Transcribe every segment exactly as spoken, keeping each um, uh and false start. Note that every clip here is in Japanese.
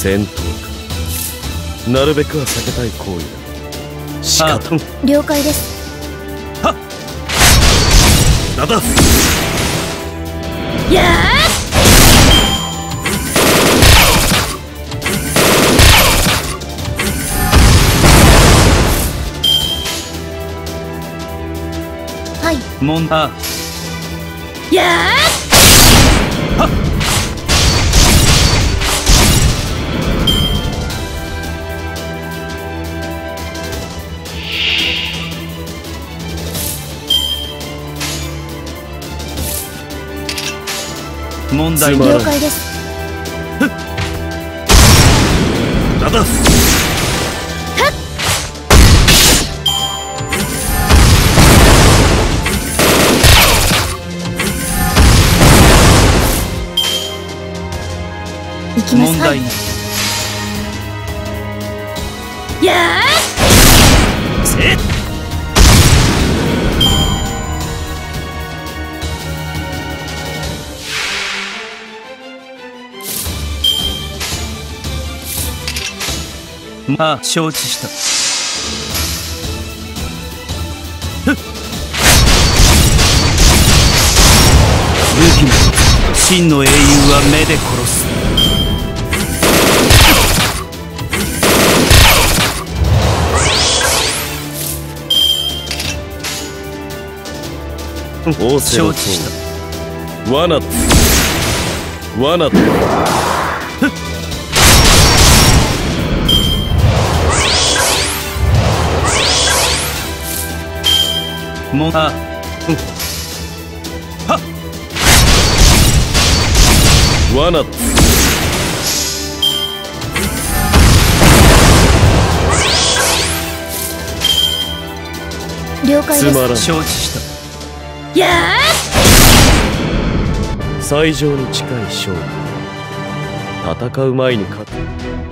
戦闘か。なるべくは避けたい行為だ。仕方ない。 了解です。 はっなんだ。 やーモンターやーはっ問題了解です。 なんだ。 行きます。 問題ない。 やーせっまあ承知した。武器の真の英雄は目で殺す。承知した。 罠罠もあはっ罠了解です。 つまらん。 承知した。 やー最上に近い勝負。戦う前に勝つ。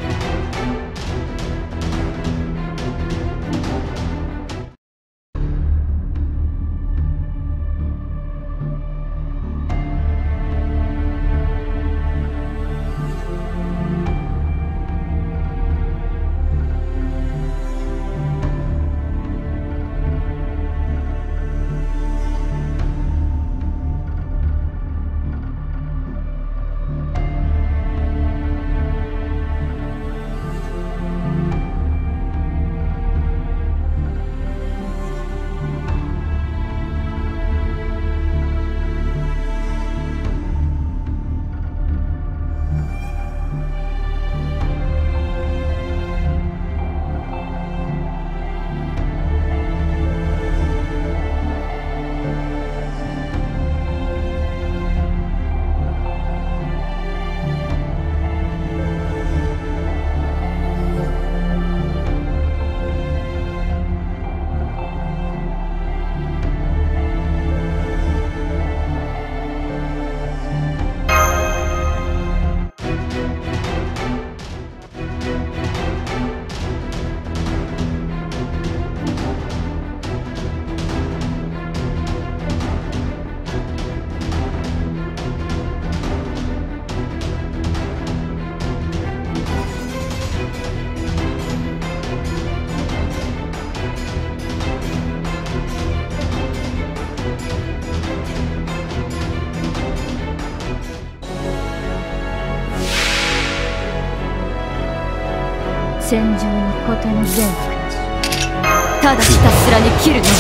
戦場に事の善悪なし。ただひたすらに切るのみ。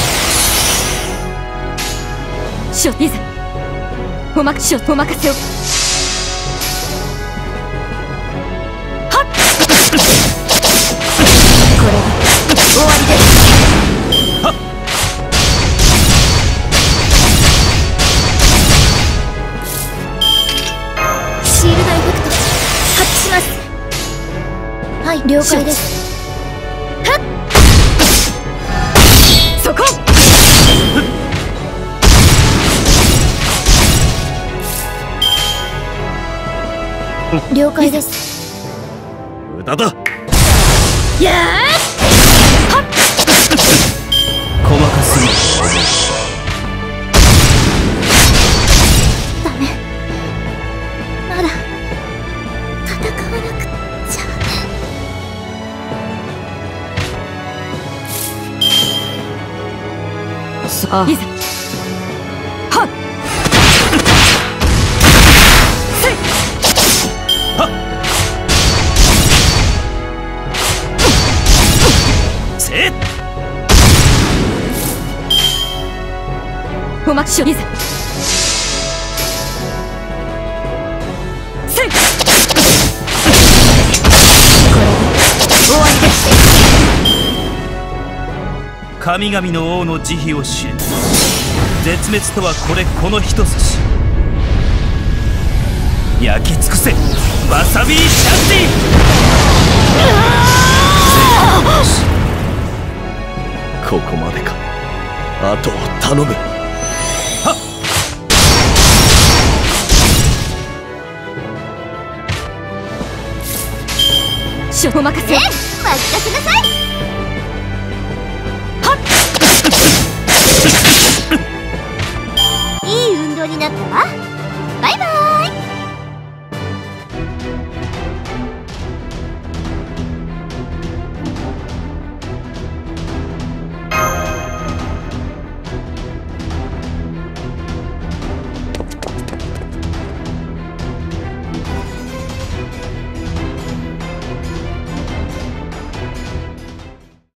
しょいざおまかしお任せを。はっこれで終わりです。はっシールドエフェクト発揮します。はい、了解です。はっそこ了解です。 無駄だ。 やーはっ細かすぎる。 ダメ、まだ戦わなくちゃ。 さいざはっせいはっせっお待ちしろいざせいこれで終わりです神々の王の慈悲を知れ。絶滅とはこれこの一差し。焼き尽くせわさびシャンティ。 ここまでか。あとを頼む。 はっしょお任せ任せなさい。はっいい運動になったわ。